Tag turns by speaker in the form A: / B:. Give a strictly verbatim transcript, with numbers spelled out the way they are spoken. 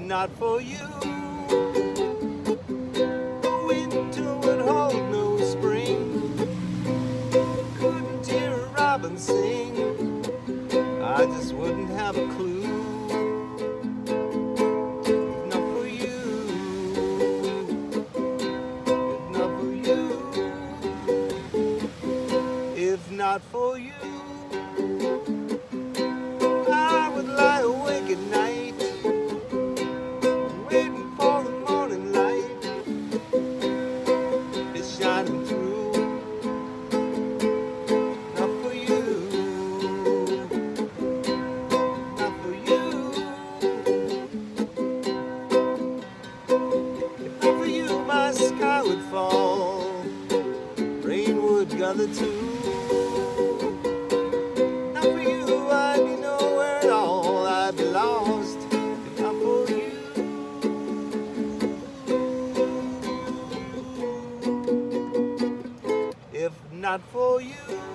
A: not for you, the winter would hold no spring. Couldn't hear a robin sing, I just wouldn't have a clue. If not for you, if not for you, if not for you, I would lie awake at night, waiting for the morning light. It's shining through. Not for you, not for you. If not for you, my sky would fall, rain would gather too. Not for you, I'd be nowhere at all, I'd be lost. If not for you, if not for you.